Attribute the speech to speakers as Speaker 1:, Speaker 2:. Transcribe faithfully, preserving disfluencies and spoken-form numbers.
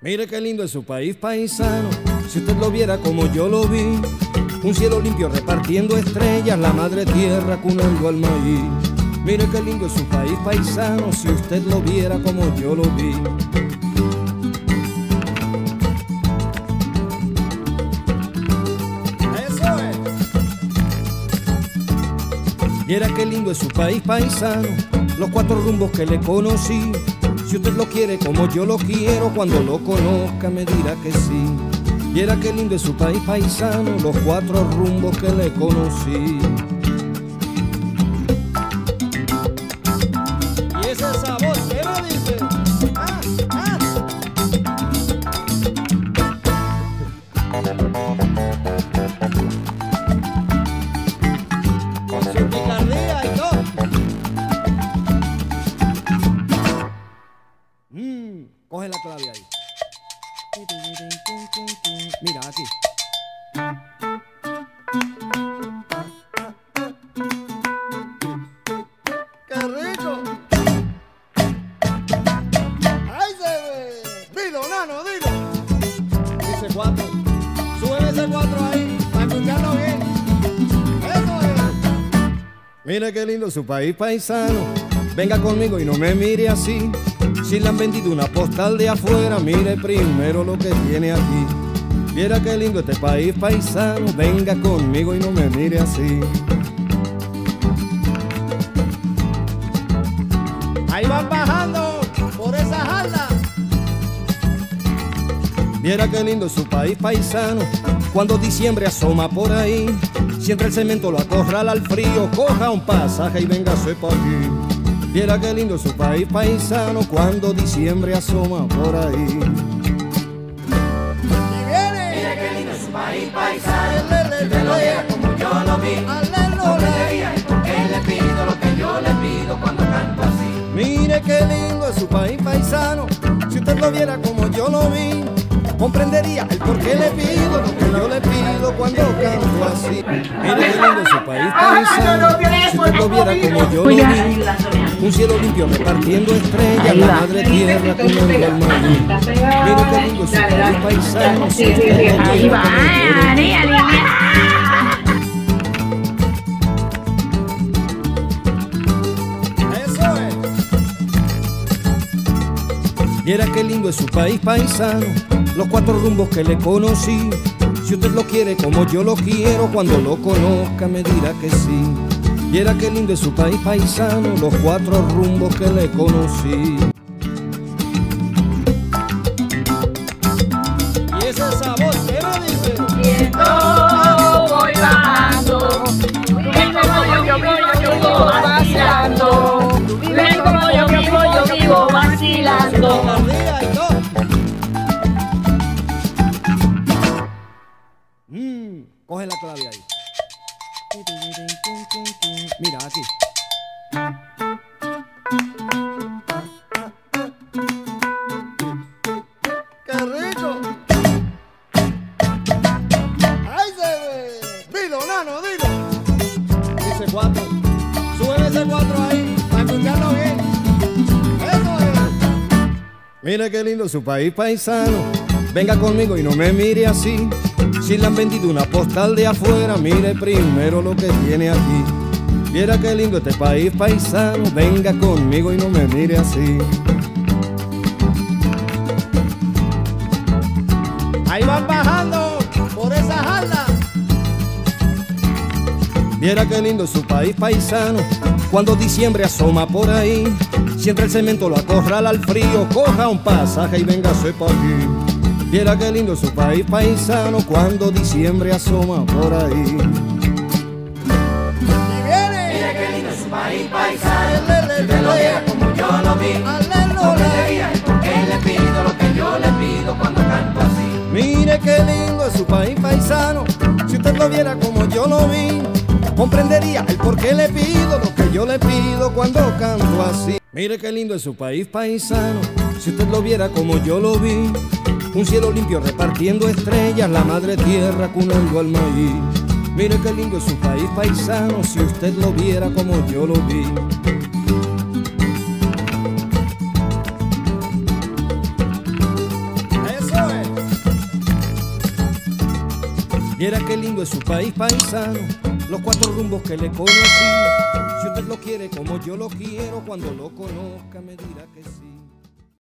Speaker 1: Mire qué lindo es su país paisano, si usted lo viera como yo lo vi. Un cielo limpio repartiendo estrellas, la madre tierra cunando al maíz. Mire qué lindo es su país paisano, si usted lo viera como yo lo vi. Eso es. Viera qué lindo es su país paisano, los cuatro rumbos que le conocí. Si usted lo quiere como yo lo quiero, cuando lo conozca me dirá que sí. Viera qué lindo es su país paisano, los cuatro rumbos que le conocí. Y ese sabor, ¿qué me dice? ¡Ah, ah! Con su picardía y todo. Mmm, coge la clave ahí. Mira aquí. ¡Qué rico! ¡Ahí se ve! Dilo, nano, dilo. Dice cuatro. Sube ese cuatro ahí, para escucharlo bien. Eso es. Mire qué lindo su país paisano. Venga conmigo y no me mire así. Si le han vendido una postal de afuera, mire primero lo que tiene aquí. Viera qué lindo este país paisano, venga conmigo y no me mire así. Ahí van bajando por esa jarda. Viera qué lindo es su país paisano, cuando diciembre asoma por ahí. Si entra el cemento lo acorrala al frío, coja un pasaje y véngase pa' aquí. Viera qué lindo es su país paisano, cuando diciembre asoma por ahí.
Speaker 2: Y viene. Mira qué lindo es su país paisano, si te lo viera como yo lo vi, comprendería el por qué le pido lo que yo le pido cuando canto así.
Speaker 1: Mire qué lindo es su país paisano, si usted lo viera como yo lo vi, comprendería el por qué le pido lo que yo le pido cuando canto así. Mire qué lindo es su país paisano, si usted lo viera como yo lo vi. Un cielo limpio repartiendo estrellas, la madre tierra cunando al maíz. Mire qué lindo es su país paisano, si usted lo viera como yo lo vi. Eso es. Viera qué lindo es su país paisano, los cuatro rumbos que le conocí. Si usted lo quiere como yo lo quiero, cuando lo conozca me dirá que sí. Viera qué lindo es su país paisano, los cuatro rumbos que le conocí. Y ese sabor, ¿qué me dice?
Speaker 3: Siento, voy bajando, ven como yo vivo, yo vivo vacilando. Ven como yo vivo, yo vivo vacilando.
Speaker 1: Mmm, coge la clave ahí. Mira aquí. ¡Qué rico! ¡Ahí se ve! Dilo, nano, dilo. Dice cuatro. Sube ese cuatro ahí, para escucharlo bien. Eso es. Mire qué lindo su país paisano, venga conmigo y no me mire así. Si le han vendido una postal de afuera, mire primero lo que tiene aquí. Viera qué lindo este país paisano, venga conmigo y no me mire así. Ahí van bajando por esa jarda. Viera qué lindo es su país paisano, cuando diciembre asoma por ahí. Si entra el cemento lo acorrala al frío, coja un pasaje y véngase pa' aquí. Viera qué lindo es su país paisano, cuando diciembre asoma por ahí.
Speaker 2: Y viene. Mira qué lindo es su país paisano, si te lo viera como yo lo vi, comprendería el por qué le pido lo que yo le pido cuando canto así.
Speaker 1: Mire qué lindo es su país paisano, si usted lo viera como yo lo vi, comprendería el por qué le pido lo que yo le pido cuando canto así. Mire qué lindo es su país paisano, si usted lo viera como yo lo vi. Un cielo limpio repartiendo estrellas, la madre tierra cunando al maíz. Mire qué lindo es su país paisano, si usted lo viera como yo lo vi. Viera qué lindo es su país paisano, los cuatro rumbos que le conocí. Si usted lo quiere como yo lo quiero, cuando lo conozca me dirá que sí.